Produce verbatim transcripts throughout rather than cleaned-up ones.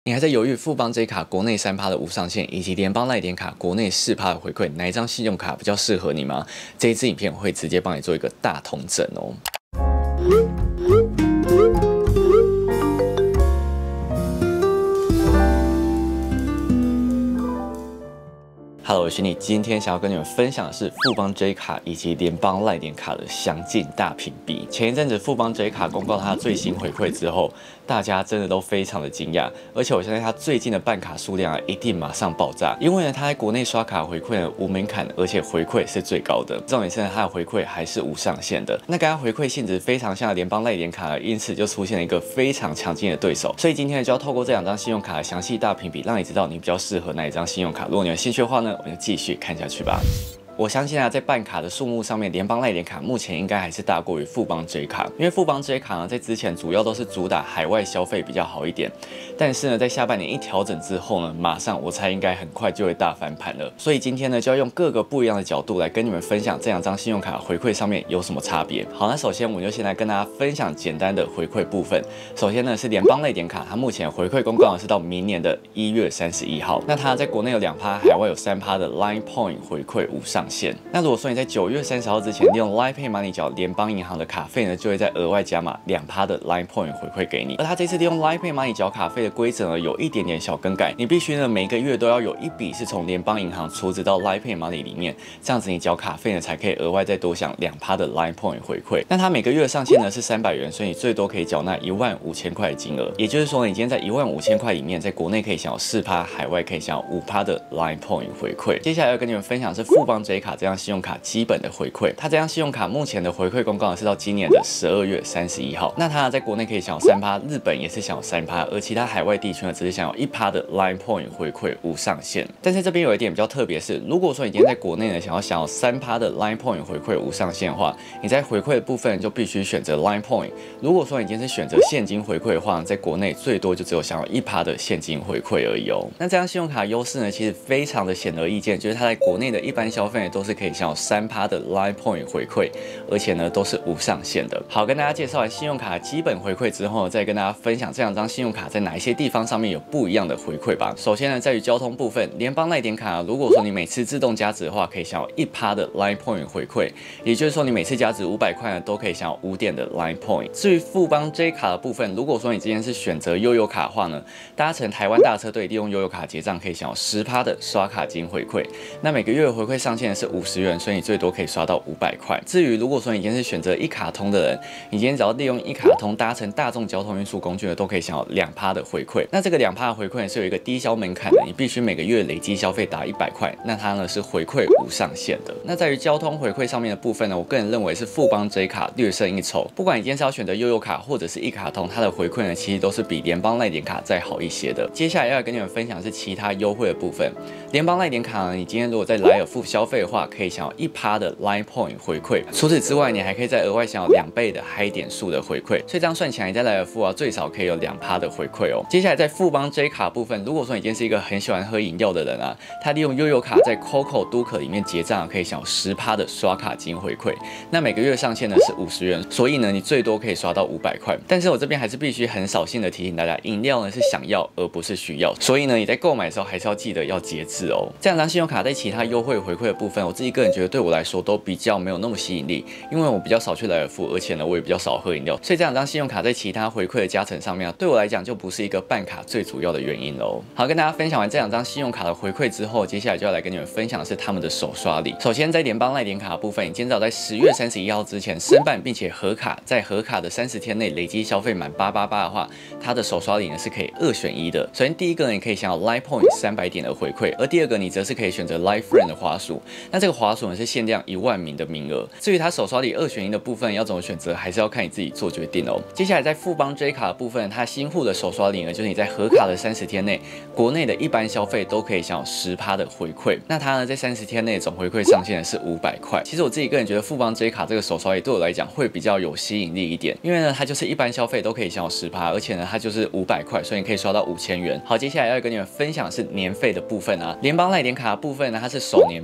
你还在犹豫富邦 J 卡国内三趴的无上限，以及联邦赖点卡国内四趴的回馈，哪一张信用卡比较适合你吗？这一支影片我会直接帮你做一个大统整哦。Hello， 我是你。今天想要跟你们分享的是富邦 J 卡以及联邦赖点卡的详尽大评比。前一阵子富邦 J 卡公告它的最新回馈之后，大家真的都非常的惊讶，而且我相信它最近的办卡数量啊一定马上爆炸，因为呢它在国内刷卡回馈呢无门槛，而且回馈是最高的。重点是呢它的回馈还是无上限的，那跟它回馈性质非常像的联邦赖点卡，因此就出现了一个非常强劲的对手。所以今天就要透过这两张信用卡的详细大评比，让你知道你比较适合哪一张信用卡。如果你有兴趣的话呢，我们就继续看下去吧。我相信啊，在办卡的数目上面，联邦赖点卡目前应该还是大过于富邦 J 卡，因为富邦 J 卡呢，在之前主要都是主打海外消费比较好一点，但是呢，在下半年一调整之后呢，马上我猜应该很快就会大翻盘了。所以今天呢，就要用各个不一样的角度来跟你们分享这两张信用卡回馈上面有什么差别。好，那首先我们就先来跟大家分享简单的回馈部分。首先呢是联邦赖点卡，它目前回馈公告是到明年的一月三十一号，那它在国内有两趴，海外有三趴的 Line Point 回馈无上限。那如果说你在九月三十号之前利用 Line Pay Money 缴联邦银行的卡费呢，就会再额外加码两趴的 Line Point 回馈给你。而它这次利用 Line Pay Money 缴卡费的规则呢，有一点点小更改，你必须呢每个月都要有一笔是从联邦银行储值到 Line Pay Money 里面，这样子你缴卡费呢才可以额外再多享两趴的 Line Point 回馈。那它每个月的上限呢是三百元，所以你最多可以缴纳一万五千块的金额。也就是说，你今天在一万五千块里面，在国内可以享有四趴，海外可以享有五趴的 Line Point 回馈。接下来要跟你们分享是富邦 J 卡这张信用卡基本的回馈，它这张信用卡目前的回馈公告是到今年的十二月三十一号。那它在国内可以享有三趴，日本也是享有三趴，而其他海外地区呢只是享有一趴的 Line Point 回馈无上限。但是这边有一点比较特别是，如果说你今天在国内呢想要享有三趴的 Line Point 回馈无上限的话，你在回馈的部分就必须选择 Line Point。如果说你今天是选择现金回馈的话，在国内最多就只有享有一趴的现金回馈而已哦。那这张信用卡优势呢，其实非常的显而易见，就是它在国内的一般消费呢都是可以享有三趴的 Line Point 回馈，而且呢都是无上限的。好，跟大家介绍完信用卡的基本回馈之后，再跟大家分享这两张信用卡在哪一些地方上面有不一样的回馈吧。首先呢，在于交通部分，联邦赖点卡，如果说你每次自动加值的话，可以享有一趴的 Line Point 回馈，也就是说你每次加值五百块呢，都可以享有五点的 Line Point。至于富邦 J 卡的部分，如果说你今天是选择悠游卡的话呢，搭乘台湾大车队利用悠游卡结账，可以享有十趴的刷卡金回馈。那每个月的回馈上限是五十元，所以你最多可以刷到五百块。至于如果说你今天是选择一卡通的人，你今天只要利用一卡通搭乘大众交通运输工具呢，都可以享有两趴的回馈。那这个两趴的回馈呢是有一个低消门槛的，你必须每个月累积消费达一百块，那它呢是回馈无上限的。那在于交通回馈上面的部分呢，我个人认为是富邦 J 卡略胜一筹。不管你今天是要选择悠游卡或者是一卡通，它的回馈呢其实都是比联邦赖点卡再好一些的。接下来要跟你们分享的是其他优惠的部分。联邦赖点卡呢，你今天如果在莱尔富消费的话，可以享有一趴的 Line Point 回馈。除此之外，你还可以再额外享有两倍的嗨点数的回馈。所以这样算起来，你在莱尔富啊最少可以有两趴的回馈哦。接下来在富邦 J 卡部分，如果说你今天是一个很喜欢喝饮料的人啊，他利用悠游卡在 Coco 都可里面结账，可以享有十趴的刷卡金回馈。那每个月上限呢是五十元，所以呢你最多可以刷到五百块。但是我这边还是必须很扫兴的提醒大家，饮料呢是想要而不是需要，所以呢你在购买的时候还是要记得要节制哦。这两张信用卡在其他优惠回馈的部分，我自己个人觉得对我来说都比较没有那么吸引力，因为我比较少去莱尔富，而且呢我也比较少喝饮料，所以这两张信用卡在其他回馈的加成上面啊，对我来讲就不是一个办卡最主要的原因喽。好，跟大家分享完这两张信用卡的回馈之后，接下来就要来跟你们分享的是他们的首刷礼。首先在联邦赖点卡的部分，你今天只要在十月三十一号之前申办并且核卡，在核卡的三十天内累积消费满八八八的话，它的首刷礼呢是可以二选一的。首先第一个呢，你可以享有 Line Point 三百点的回馈，而第二个你则是可以选择 Line Friend 的滑鼠。那这个滑鼠呢是限量一万名的名额。至于它首刷礼二选一的部分要怎么选择，还是要看你自己做决定哦。接下来在富邦 J 卡的部分，它新户的首刷礼呢，就是你在核卡的三十天内，国内的一般消费都可以享有十趴的回馈。那它呢在三十天内总回馈上限是五百块。其实我自己个人觉得富邦 J 卡这个首刷礼对我来讲会比较有吸引力一点，因为呢它就是一般消费都可以享有十趴，而且呢它就是五百块，所以你可以刷到五千元。好，接下来要跟你们分享的是年费的部分啊。联邦赖点卡的部分呢，它是首年免年费。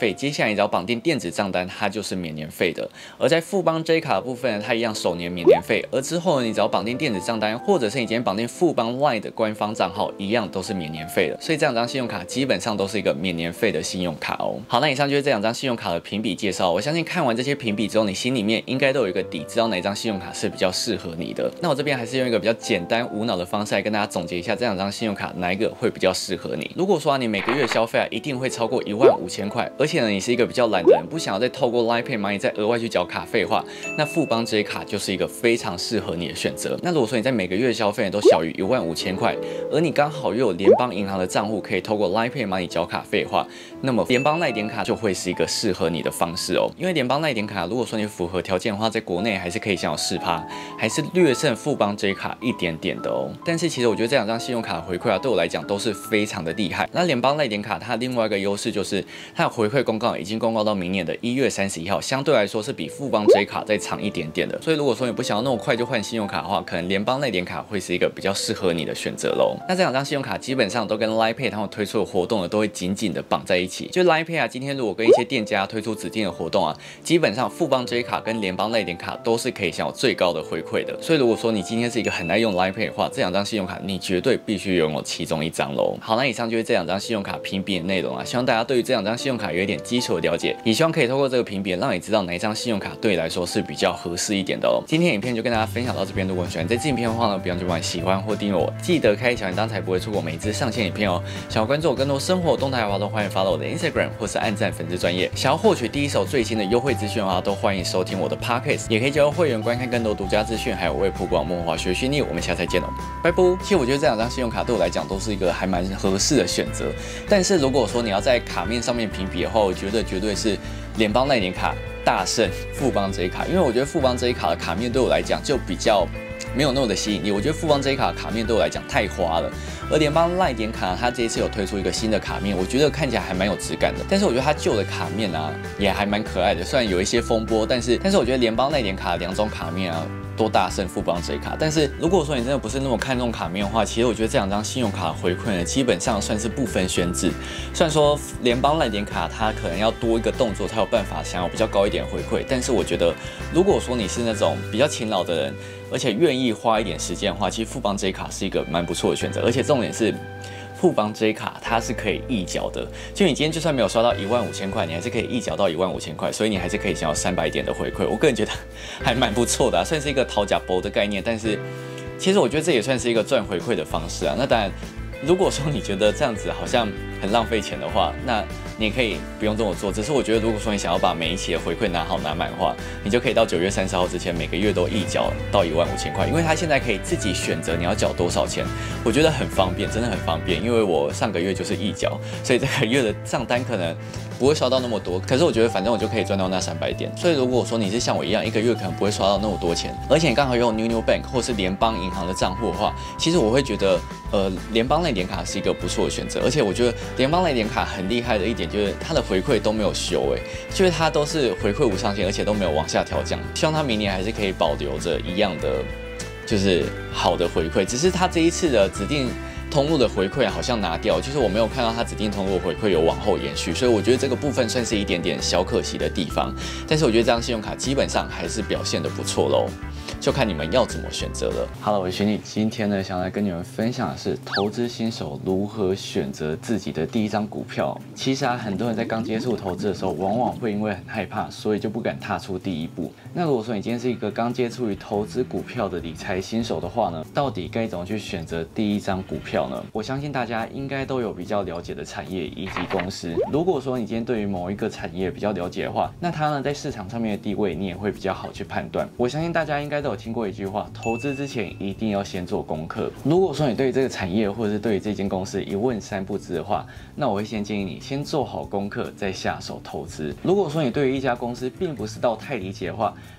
费，接下来你只要绑定电子账单，它就是免年费的。而在富邦 J 卡的部分，它一样首年免年费，而之后呢，你只要绑定电子账单，或者是你今天绑定富邦 Line 的官方账号，一样都是免年费的。所以这两张信用卡基本上都是一个免年费的信用卡哦。好，那以上就是这两张信用卡的评比介绍。我相信看完这些评比之后，你心里面应该都有一个底，知道哪张信用卡是比较适合你的。那我这边还是用一个比较简单无脑的方式来跟大家总结一下这两张信用卡哪一个会比较适合你。如果说、啊、你每个月消费啊一定会超过一万五千块，而且呢你是一个比较懒的人，不想要再透过 Line Pay Money 再额外去缴卡费的话，那富邦 J 卡就是一个非常适合你的选择。那如果说你在每个月消费都小于一万五千块，而你刚好又有联邦银行的账户可以透过 Line Pay Money 缴卡费的话，那么联邦赖点卡就会是一个适合你的方式哦。因为联邦赖点卡如果说你符合条件的话，在国内还是可以享有四趴，还是略胜富邦 J 卡一点点的哦。但是其实我觉得这两张信用卡的回馈啊，对我来讲都是非常的厉害。那联邦赖点卡它另外一个优势就是它的回馈公告已经公告到明年的一月三十一号，相对来说是比富邦 J 卡再长一点点的。所以如果说你不想要那么快就换信用卡的话，可能联邦赖点卡会是一个比较适合你的选择喽。那这两张信用卡基本上都跟 Line Pay 他们推出的活动呢，都会紧紧的绑在一起。就 Line Pay 啊，今天如果跟一些店家推出指定的活动啊，基本上富邦 J 卡跟联邦赖点卡都是可以享有最高的回馈的。所以如果说你今天是一个很爱用 Line Pay 的话，这两张信用卡你绝对必须拥有其中一张喽。好，那以上就是这两张信用卡评比的内容啊，希望大家对于这两张信用卡有一点基础的了解，也希望可以透过这个评比，让你知道哪一张信用卡对你来说是比较合适一点的哦。今天影片就跟大家分享到这边，如果你喜欢这支影片的话呢，不要忘记喜欢或订阅我，记得开小铃铛才不会错过每一支上线影片哦。想要关注我更多生活动态的话，都欢迎 follow 我的 Instagram 或是按赞粉丝专页。想要获取第一手最新的优惠资讯的话，都欢迎收听我的 Podcast， 也可以加入会员观看更多独家资讯，还有为曝光梦华学训练。我们下次再见喽，拜拜。其实我觉得这两张信用卡对我来讲都是一个还蛮合适的选择，但是如果说你要在卡面上面评比的话，我觉得绝对是联邦赖点卡大胜富邦 J 卡，因为我觉得富邦 J 卡的卡面对我来讲就比较没有那么的吸引力。我觉得富邦 J 卡的卡面对我来讲太花了，而联邦赖点卡它这一次有推出一个新的卡面，我觉得看起来还蛮有质感的。但是我觉得它旧的卡面啊也还蛮可爱的，虽然有一些风波，但是但是我觉得联邦赖点卡的两种卡面啊都大胜富邦 J 卡。但是如果说你真的不是那么看重卡面的话，其实我觉得这两张信用卡的回馈呢，基本上算是不分轩轾。虽然说联邦赖点卡它可能要多一个动作才有办法想要比较高一点的回馈，但是我觉得如果说你是那种比较勤劳的人，而且愿意花一点时间的话，其实富邦 J 卡是一个蛮不错的选择。而且重点是富邦 J 卡它是可以溢缴的，就你今天就算没有刷到一万五千块，你还是可以溢缴到一万五千块，所以你还是可以享有三百点的回馈。我个人觉得还蛮不错的、啊，算是一个讨价包的概念。但是其实我觉得这也算是一个赚回馈的方式啊。那当然，如果说你觉得这样子好像很浪费钱的话，那你也可以不用这么做。只是我觉得，如果说你想要把每一期的回馈拿好拿满的话，你就可以到九月三十号之前每个月都溢缴到一万五千块，因为它现在可以自己选择你要缴多少钱，我觉得很方便，真的很方便。因为我上个月就是溢缴，所以这个月的账单可能不会刷到那么多，可是我觉得反正我就可以赚到那三百点。所以如果说你是像我一样，一个月可能不会刷到那么多钱，而且你刚好用 New New Bank 或是联邦银行的账户的话，其实我会觉得，呃，联邦赖点卡是一个不错的选择。而且我觉得联邦赖点卡很厉害的一点就是它的回馈都没有修，哎，就是它都是回馈无上限，而且都没有往下调降。希望它明年还是可以保留着一样的，就是好的回馈。只是它这一次的指定通路的回馈好像拿掉，就是我没有看到它指定通路的回馈有往后延续，所以我觉得这个部分算是一点点小可惜的地方。但是我觉得这张信用卡基本上还是表现得不错喽，就看你们要怎么选择了。Hello， 我是徐妮，今天呢想来跟你们分享的是投资新手如何选择自己的第一张股票。其实啊，很多人在刚接触投资的时候，往往会因为很害怕，所以就不敢踏出第一步。那如果说你今天是一个刚接触于投资股票的理财新手的话呢，到底该怎么去选择第一张股票呢？我相信大家应该都有比较了解的产业以及公司。如果说你今天对于某一个产业比较了解的话，那它呢在市场上面的地位你也会比较好去判断。我相信大家应该都有听过一句话，投资之前一定要先做功课。如果说你对于这个产业或者是对于这间公司一问三不知的话，那我会先建议你先做好功课再下手投资。如果说你对于一家公司并不是到太理解的话，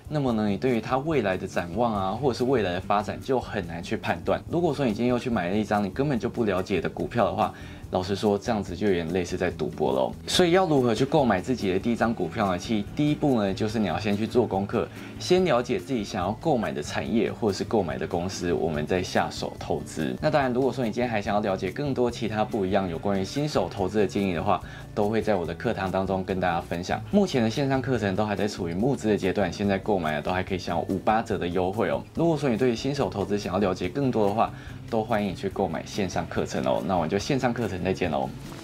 那么呢，你对于它未来的展望啊，或者是未来的发展就很难去判断。如果说你今天又去买了一张你根本就不了解的股票的话，老实说，这样子就有点类似在赌博喽。所以要如何去购买自己的第一张股票呢？其实第一步呢，就是你要先去做功课，先了解自己想要购买的产业或者是购买的公司，我们再下手投资。那当然，如果说你今天还想要了解更多其他不一样有关于新手投资的建议的话，都会在我的课堂当中跟大家分享。目前的线上课程都还在处于募资的阶段，现在购买都还可以享有五八折的优惠哦。如果说你对于新手投资想要了解更多的话，都欢迎你去购买线上课程哦。那我们就线上课程再见喽。